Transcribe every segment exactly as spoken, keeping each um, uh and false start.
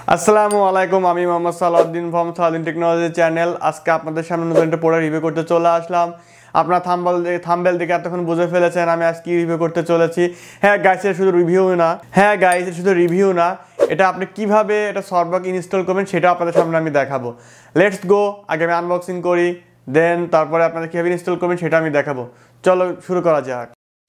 আসসালামু আলাইকুম, আমি Mohammad Salauddin from Salauddin technology channel. আজকে আপনাদের সামনে নতুন একটা প্রোডাক্ট রিভিউ করতে চলে আসলাম। আপনারা থাম্বনেল দেখে থাম্বনেল দেখে এতক্ষণ বুঝে ফেলেছেন আমি আজকে রিভিউ করতে চলেছি। হ্যাঁ গাইস, এর শুধু রিভিউ না হ্যাঁ গাইস এর শুধু রিভিউ না এটা আপনি কিভাবে এটা সফটবক্স ইনস্টল করবেন সেটা আপনাদের সামনে আমি দেখাবো। লেটস গো, আগে আমি আনবক্সিং করি, দেন তারপরে আপনাদের কীভাবে ইনস্টল করবেন সেটা আমি দেখাবো। চলো শুরু করা যাক।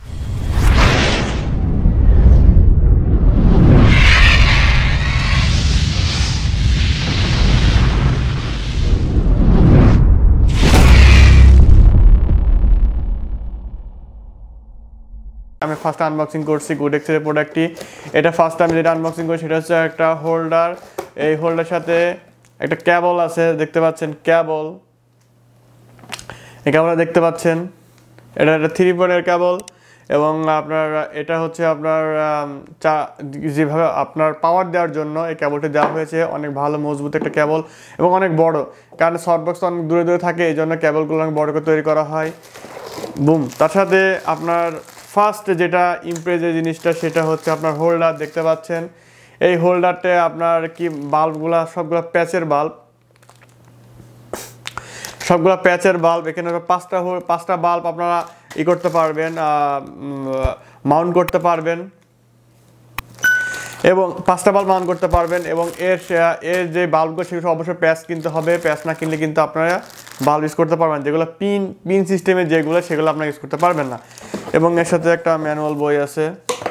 আমি ফার্স্ট আনবক্সিং করছি গোডেক্সের প্রোডাক্টটি। এটা ফার্স্ট আমি যেটা আনবক্সিং করি সেটা হচ্ছে একটা হোল্ডার। এই হোল্ডার সাথে একটা কেবল আছে, দেখতে পাচ্ছেন কেবল, এই কেবলটা দেখতে পাচ্ছেন। এটা একটা থ্রি পয়েন্টের কেবল এবং আপনার এটা হচ্ছে আপনার চা যেভাবে আপনার পাওয়ার দেওয়ার জন্য এই কেবলটি দেওয়া হয়েছে। অনেক ভালো মজবুত একটা কেবল এবং অনেক বড়, কারণ সফটবক্স অনেক দূরে দূরে থাকে, এই জন্য কেবলগুলো অনেক বড় করে তৈরি করা হয়। বুম। তার সাথে আপনার ফার্স্ট যেটা ইমপ্রেস যে জিনিসটা সেটা হচ্ছে আপনার হোল্ডার, দেখতে পাচ্ছেন। এই হোল্ডারটা আপনার কি বাল্বগুলা সবগুলো প্যাচের বাল্ব, সবগুলো প্যাচের বাল্ব। এখানে পাঁচটা পাঁচটা বাল্ব আপনারা ই করতে পারবেন, মাউন্ট করতে পারবেন এবং পাঁচটা বাল্ব মাউন্ট করতে পারবেন এবং এর এর যে বাল্বগুলো সেগুলো অবশ্যই প্যাচ কিনতে হবে। প্যাচ না কিনলে কিন্তু আপনারা বাল্ব ইউজ করতে পারবেন, যেগুলো পিন পিন সিস্টেমে যেগুলো সেগুলো আপনারা ইউজ করতে পারবেন না। এবং এর সাথে একটা ম্যানুয়াল বই আছে।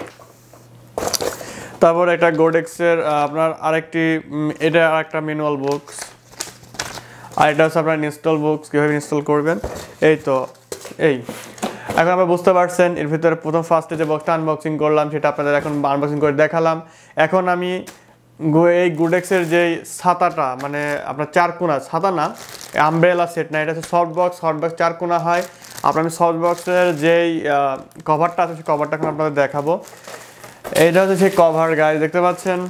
তারপর একটা গোডেক্সের আপনার আরেকটি এটা আরেকটা ম্যানুয়াল বুকস, আর এটা হচ্ছে আপনার ইনস্টল বুকস, কীভাবে ইনস্টল করবেন। এই তো এই এখন আমরা বুঝতে পারছেন। এর ভিতরে প্রথম ফার্স্টে যে বক্সটা আনবক্সিং করলাম সেটা আপনাদের এখন আনবক্সিং করে দেখালাম। এখন আমি এই গোডেক্সের যেই ছাতাটা, মানে আপনার চারকোনা ছাতা না, আমব্রেলা সেট না, এটা হচ্ছে সফটবক্স। সফটবক্স চারকোনা হয়। আপনার আমি সফটবক্সের যেই কভারটা আছে সেই কভারটা এখন আপনাদের দেখাবো। এইটা হচ্ছে সেই কভার গাইস, দেখতে পাচ্ছেন।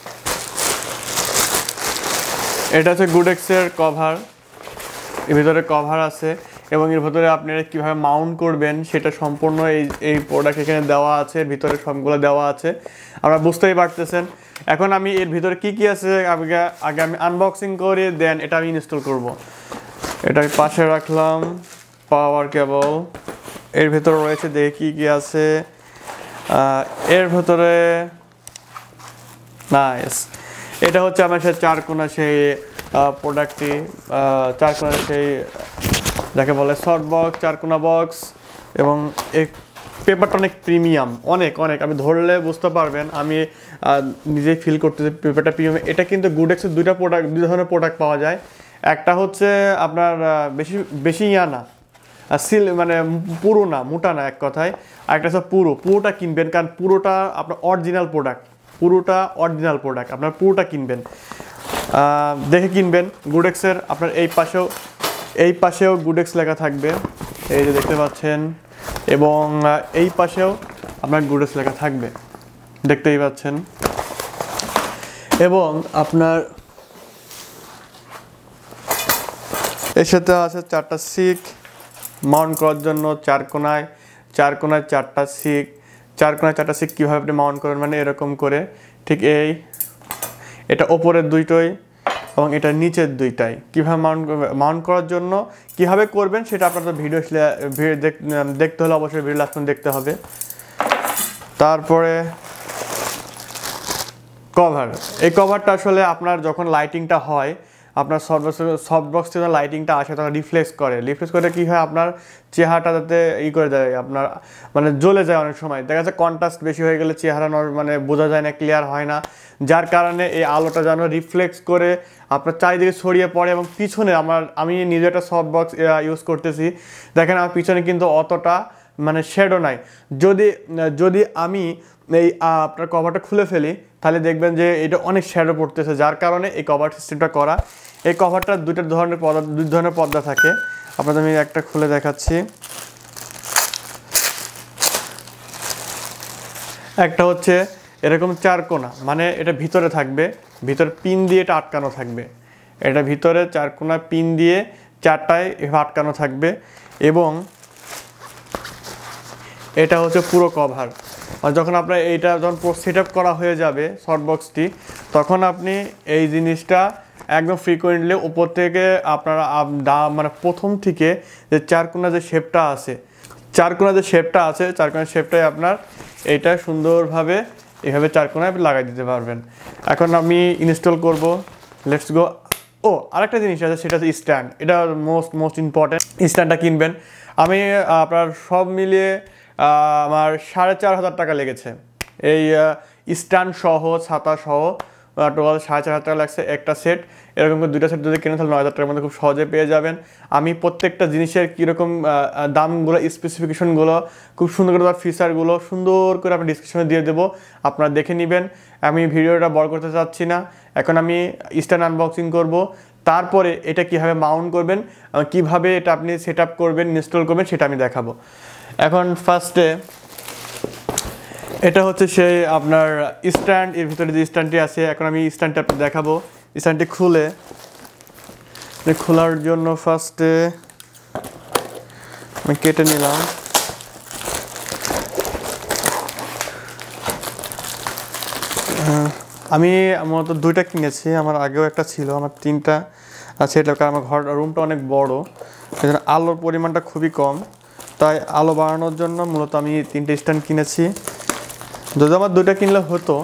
এটা হচ্ছে গোডেক্সের কভার, এর ভিতরে কভার আছে এবং এর ভিতরে আপনারা কীভাবে মাউন্ট করবেন সেটা সম্পূর্ণ এই এই প্রোডাক্ট এখানে দেওয়া আছে, এর ভিতরে সবগুলো দেওয়া আছে, আপনারা বুঝতেই পারতেছেন। এখন আমি এর ভিতরে কি কি আছে আগে আগে আমি আনবক্সিং করে দেন এটা আমি ইনস্টল করব। এটা আমি পাশে রাখলাম। পাওয়ার কেবল এর ভিতরে রয়েছে, দেখি কী কী আছে এর ভিতরে। নাইস, এটা হচ্ছে আমার সেই চারকোনা সেই প্রোডাক্টটি, চারকোনা সেই যাকে বলে সফটবক্স চারকোনা বক্স। এবং এই পেপারটা অনেক প্রিমিয়াম, অনেক অনেক আপনি ধরলে বুঝতে পারবেন। আমি নিজেই ফিল করতেছি পেপারটা প্রিমিয়াম। এটা কিন্তু গোডেক্সের দুইটা প্রোডাক্ট, দুই ধরনের প্রোডাক্ট পাওয়া যায়। একটা হচ্ছে আপনার বেশি বেশি ইয়া না, সিল মানে পুরো না, মোটা না এক কথায়। আর একটা হচ্ছে পুরো, পুরোটা কিনবেন, কারণ পুরোটা আপনার অরিজিনাল প্রোডাক্ট, পুরোটা অরিজিনাল প্রোডাক্ট আপনার পুরোটা কিনবেন, দেখে কিনবেন। গোডেক্সের আপনার এই পাশেও এই পাশেও গোডেক্স লেখা থাকবে, এই যে দেখতে পাচ্ছেন, এবং এই পাশেও আপনার গোডেক্স লেখা থাকবে, দেখতেই পাচ্ছেন। এবং আপনার এর সাথে আছে চারটা সিক মাউন্ট করার জন্য, চার কোনায় চার কোনায় চারটা সিক, চার কোনায় চারটা সিক কীভাবে আপনি মাউন্ট করবেন, মানে এরকম করে, ঠিক এই এটা ওপরের দুইটাই এবং এটা নিচের দুইটাই কীভাবে মাউন্ট মাউন্ট করার জন্য কীভাবে করবেন সেটা আপনাদের ভিডিও দেখতে হলে অবশ্যই ভিডিও লাস্ট পর্যন্ত দেখতে হবে। তারপরে কভার, এই কভারটা আসলে আপনার যখন লাইটিংটা হয়, আপনার সফটবক্স সফটবক্স থেকে লাইটিংটা আসে তখন রিফ্লেক্স করে, রিফ্লেক্স করে কী হয় আপনার চেহারাটা যাতে ই করে দেয়, আপনার মানে জ্বলে যায়। অনেক সময় দেখা যাচ্ছে কন্ট্রাস্ট বেশি হয়ে গেলে চেহারা মানে বোঝা যায় না, ক্লিয়ার হয় না, যার কারণে এই আলোটা যেন রিফ্লেক্স করে আপনার চারিদিকে ছড়িয়ে পড়ে। এবং পিছনে আমার আমি নিজে একটা সফটবক্স ইউজ করতেছি, দেখেন আমার পিছনে কিন্তু অতটা মানে শেডও নাই। যদি যদি আমি এই আপনার কভারটা খুলে ফেলি তাহলে দেখবেন যে এটা অনেক শ্যাডো পড়তেছে, যার কারণে এই কভার সিস্টেমটা করা। এই কভারটা দুইটা ধরনের পর্দা দুই ধরনের পর্দা থাকে, আপনাদের আমি একটা খুলে দেখাচ্ছি। একটা হচ্ছে এরকম চার কোনা, মানে এটা ভিতরে থাকবে, ভিতরে পিন দিয়ে এটা আটকানো থাকবে, এটা ভিতরে চার কোনা পিন দিয়ে চারটায় আটকানো থাকবে। এবং এটা হচ্ছে পুরো কভার। আর যখন আপনার এইটা যখন সেট আপ করা হয়ে যাবে সফটবক্সটি, তখন আপনি এই জিনিসটা একদম ফ্রিকোয়েন্টলি উপর থেকে আপনারা মানে প্রথম থেকে যে চারকোনা যে শেপটা আছে চারকোনা যে শেপটা আছে চারকোনা শেপটাই আপনার এটা সুন্দরভাবে এইভাবে চারকোনায় লাগাই দিতে পারবেন। এখন আমি ইনস্টল করব, লেটস গো। ও আরেকটা জিনিস আছে, সেটা হচ্ছে স্ট্যান্ড। এটা মোস্ট মোস্ট ইম্পর্টেন্ট। স্ট্যান্ডটা কিনবেন। আমি আপনার সব মিলিয়ে আমার সাড়ে চার হাজার টাকা লেগেছে এই স্ট্যান্ড সহ ছাতা সহ, টোটাল সাড়ে চার হাজার টাকা লাগছে একটা সেট। এরকম করে দুইটা সেট যদি কেনেন তাহলে নয় হাজার টাকার মধ্যে খুব সহজে পেয়ে যাবেন। আমি প্রত্যেকটা জিনিসের কীরকম দামগুলো, স্পেসিফিকেশনগুলো, খুব সুন্দর করে তার ফিচারগুলো সুন্দর করে আপনি ডিসক্রিপশনে দিয়ে দেবো, আপনারা দেখে নেবেন। আমি ভিডিওটা বড় করতে চাচ্ছি না। এখন আমি স্ট্যান্ড আনবক্সিং করব, তারপরে এটা কীভাবে মাউন্ট করবেন, কিভাবে এটা আপনি সেট আপ করবেন, ইনস্টল করবেন, সেটা আমি দেখাবো। এখন ফার্স্টে এটা হচ্ছে সেই আপনার স্ট্যান্ড, এর ভিতরে যে স্ট্যান্ডটি আছে। এখন আমি স্ট্যান্ডটা আপনি দেখাবো। স্ট্যান্ডটি খুলে খোলার জন্য ফার্স্টে আমি কেটে নিলাম। আমি মূলত দুইটা কিনেছি, আমার আগেও একটা ছিল, আমার তিনটা আছে। এটা কারণ আমার ঘর রুমটা অনেক বড়, সেজন্য আলোর পরিমাণটা খুবই কম, তাই আলো বাড়ানোর জন্য মূলত আমি তিনটে স্ট্যান্ড কিনেছি। যদি আমার দুইটা কিনলে হতো।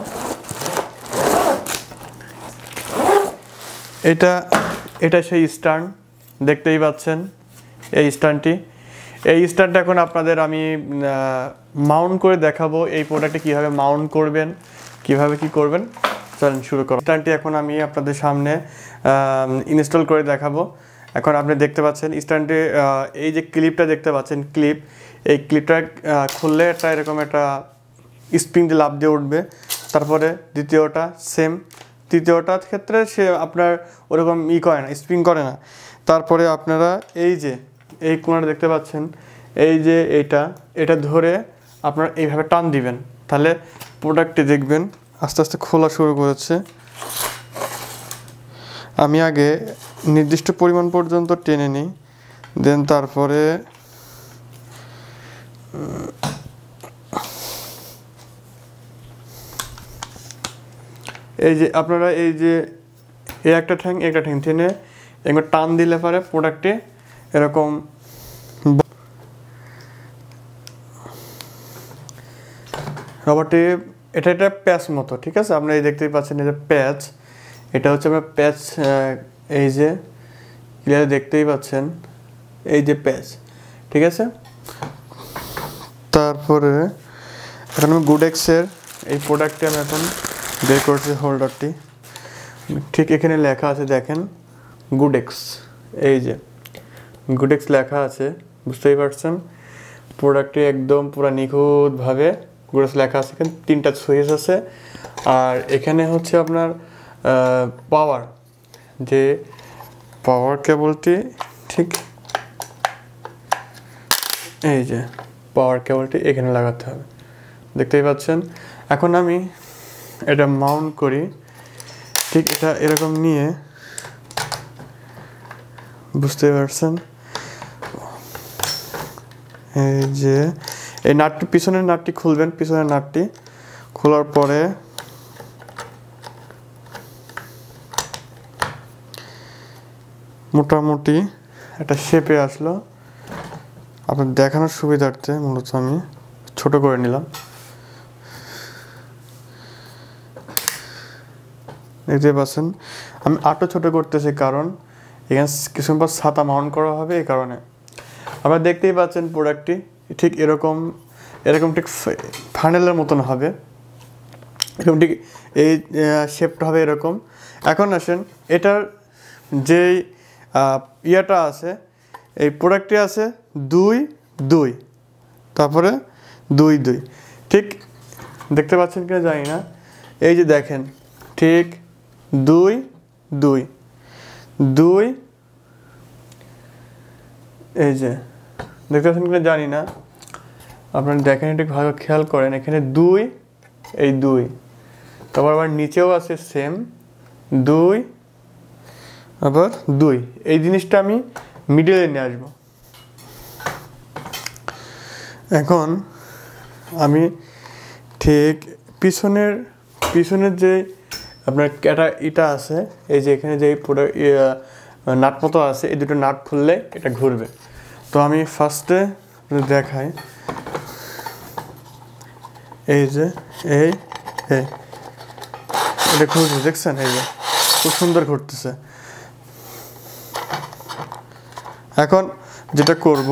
এটা এটা সেই স্ট্যান্ড, দেখতেই পাচ্ছেন এই স্ট্যান্ডটি। এই স্ট্যান্ডটা এখন আপনাদের আমি মাউন্ট করে দেখাবো, এই প্রোডাক্টে কীভাবে মাউন্ট করবেন, কিভাবে কি করবেন। চলেন শুরু করব। স্ট্যান্ডটি এখন আমি আপনাদের সামনে ইনস্টল করে দেখাবো। এখন আপনি দেখতে পাচ্ছেন স্ট্যান্ডে এই যে ক্লিপটা দেখতে পাচ্ছেন, ক্লিপ, এই ক্লিপটা খুললে একটা এরকম একটা স্প্রিং দিয়ে লাফ দিয়ে উঠবে। তারপরে দ্বিতীয়টা সেম, তৃতীয়টার ক্ষেত্রে সে আপনার ওরকম ই করে না, স্প্রিং করে না। তারপরে আপনারা এই যে এই কোণাটা দেখতে পাচ্ছেন, এই যে এইটা এটা ধরে আপনারা এইভাবে টান দিবেন, তাহলে প্রোডাক্টটি দেখবেন আস্তে আস্তে খোলা শুরু করেছে। আমি আগে নির্দিষ্ট পরিমাণ পর্যন্ত টেনে নিই, দেন তারপরে এই যে আপনারা এই যে এই একটা ঠ্যাং একটা ঠ্যাং টেনে একবার টান দিলে পরে প্রোডাক্টে এরকম রবারটি, এটা এটা প্যাচ মতো, ঠিক আছে। আপনারা এই দেখতেই পাচ্ছেন এই যে প্যাচ, এটা হচ্ছে আপনার প্যাচ, এই যে ক্লিয়ার দেখতেই পাচ্ছেন এই যে প্যাচ, ঠিক আছে। তারপরে এখন আমি গুডেক্সের এই প্রোডাক্টটি আমি এখন বের করছি, হোল্ডারটি ঠিক এখানে লেখা আছে দেখেন গুডেক্স, এই যে গুডেক্স লেখা আছে, বুঝতেই পারছেন। প্রোডাক্টটি একদম পুরো নিখুঁতভাবে গুডেক্স লেখা আছে। এখানে তিনটা সুইচ আছে, আর এখানে হচ্ছে আপনার পাওয়ার, যে পাওয়ার কেবলটি ঠিক এই যে পাওয়ার কেবলটি এখানে লাগাতে হবে, দেখতেই পাচ্ছেন। এখন আমি এটা মাউন্ট করি, ঠিক এটা এরকম নিয়ে, বুঝতে পারছেন। এই যে এই নাটটি, পিছনের নাটটি খুলবেন, পিছনের নাটটি খোলার পরে মোটামুটি একটা শেপে আসলো। আপনার দেখানোর সুবিধার্থে মূলত আমি ছোট করে নিলাম, দেখতে পাচ্ছেন। আমি আরও ছোট করতেছি কারণ এখানে কিছু পর ছাতা মাউন্ট করা হবে, এই কারণে। আপনারা দেখতেই পাচ্ছেন প্রোডাক্টটি ঠিক এরকম এরকম ঠিক ফানেলের মতন হবে, এরকম ঠিক এই শেপটা হবে এরকম। এখন আসেন এটার যেই ইয়েটা আছে, এই প্রোডাক্টটি আছে দুই দুই, তারপরে দুই দুই, ঠিক দেখতে পাচ্ছেন কিনা জানি না। এই যে দেখেন ঠিক দুই দুই দুই, এই যে দেখতে পাচ্ছেন কিনা জানি না, আপনারা দেখেন ঠিক ভালো খেয়াল করেন, এখানে দুই, এই দুই, তারপর আবার নিচেও আছে সেম দুই, আবার দুই। এই জিনিসটা আমি মিডলে নিয়ে আসবো। এখন আমি ঠিক পিছনের পিছনের যে আপনার এটা এটা আছে এই যে এখানে যে প্রোডাক্ট নাট মতো আছে এই দুটো নাট খুললে এটা ঘুরবে তো আমি ফার্স্টে দেখাই এই যে এই এই এটা ঘুরছে দেখছেন এই যে খুব সুন্দর ঘুরতেছে এখন যেটা করব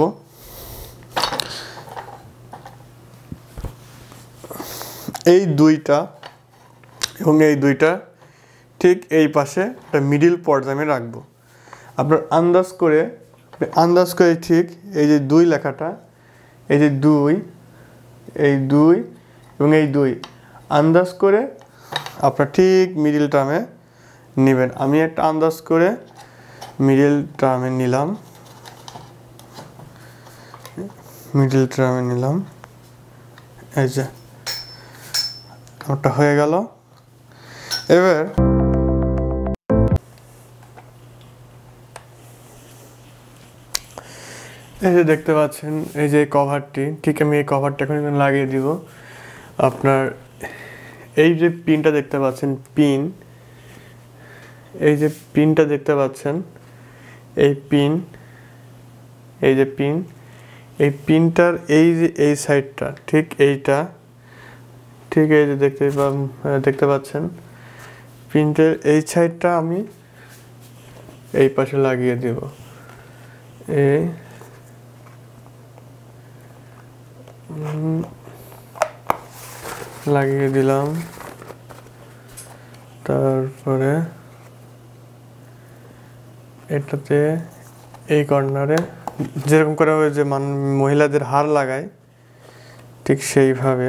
এই দুইটা এবং এই দুইটা ঠিক এই পাশে একটা মিডিল পর্যায়ে আমি রাখবো আপনার আন্দাজ করে আন্দাজ করে ঠিক এই যে দুই লেখাটা এই যে দুই এই দুই এবং এই দুই আন্দাজ করে আপনার ঠিক মিডিল টার্মে নেবেন আমি একটা আন্দাজ করে মিডিল টার্মে নিলাম মিডিল টার্মে নিলাম এই যে ওটা হয়ে গেল এবার এই যে দেখতে পাচ্ছেন এই যে কভারটি ঠিক আমি এই কভারটা এখন লাগিয়ে দিব আপনার এই যে পিনটা দেখতে পাচ্ছেন পিন এই যে পিনটা দেখতে পাচ্ছেন এই পিন এই যে পিন এই পিনটার এই যে এই সাইডটা ঠিক এইটা ঠিক এই যে দেখতে দেখতে পাচ্ছেন পিনটার এই সাইডটা আমি এই পাশে লাগিয়ে দেব এই লাগিয়ে দিলাম তারপরে এটাতে এই কর্নারে যেরকম করে ওই যে মহিলাদের হার লাগায় ঠিক সেইভাবে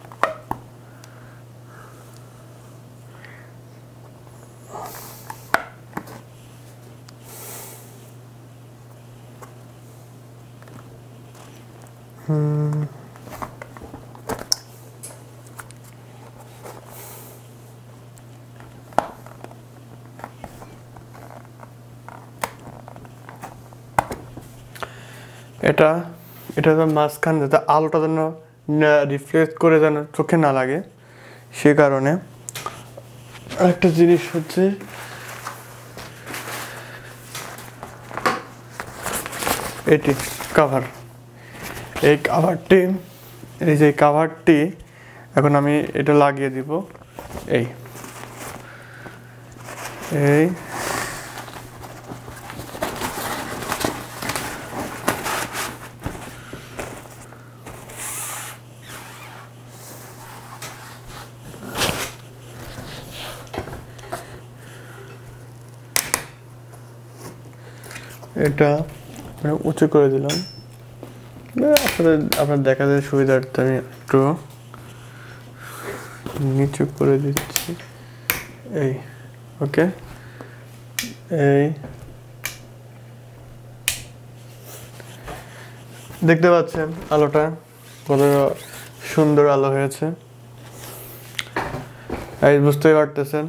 হুম এটা এটা তো মাঝখান যাতে আলোটা যেন রিফ্লেক্ট করে যেন চোখে না লাগে সে কারণে একটা জিনিস হচ্ছে এটি কভার এই কভারটি এই যে কভারটি এখন আমি এটা লাগিয়ে দিব এই এই এটা উঁচু করে দিলাম আপনাদের আপনার দেখাতে সুবিধার্থে আমি একটু নিচু করে দিচ্ছি এই ওকে এই দেখতে পাচ্ছেন আলোটা কত সুন্দর আলো হয়েছে এই বুঝতেই পারতেছেন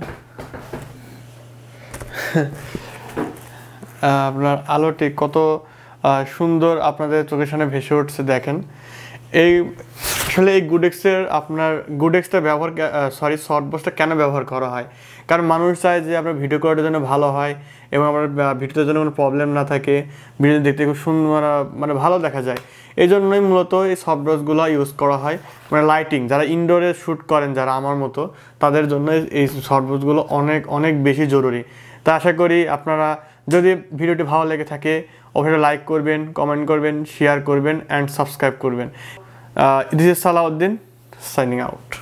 আপনার আলোটি কত সুন্দর আপনাদের চোখের সামনে ভেসে উঠছে দেখেন এই আসলে এই গুডেক্সের আপনার গুডেক্সটা ব্যবহার সরি সফটবক্সটা কেন ব্যবহার করা হয় কারণ মানুষ চায় যে আপনার ভিডিও করার জন্য ভালো হয় এবং আমার ভিডিওতে যেন কোনো প্রবলেম না থাকে ভিডিও দেখতে খুব সুন্দর মানে ভালো দেখা যায় এই জন্যই মূলত এই সফটবক্সগুলো ইউজ করা হয় মানে লাইটিং যারা ইনডোরে শ্যুট করেন যারা আমার মতো তাদের জন্য এই সফটবক্সগুলো অনেক অনেক বেশি জরুরি তা আশা করি আপনারা যদি ভিডিওটি ভালো লেগে থাকে অবশ্যই লাইক করবেন কমেন্ট করবেন শেয়ার করবেন অ্যান্ড সাবস্ক্রাইব করবেন this is Salauddin signing out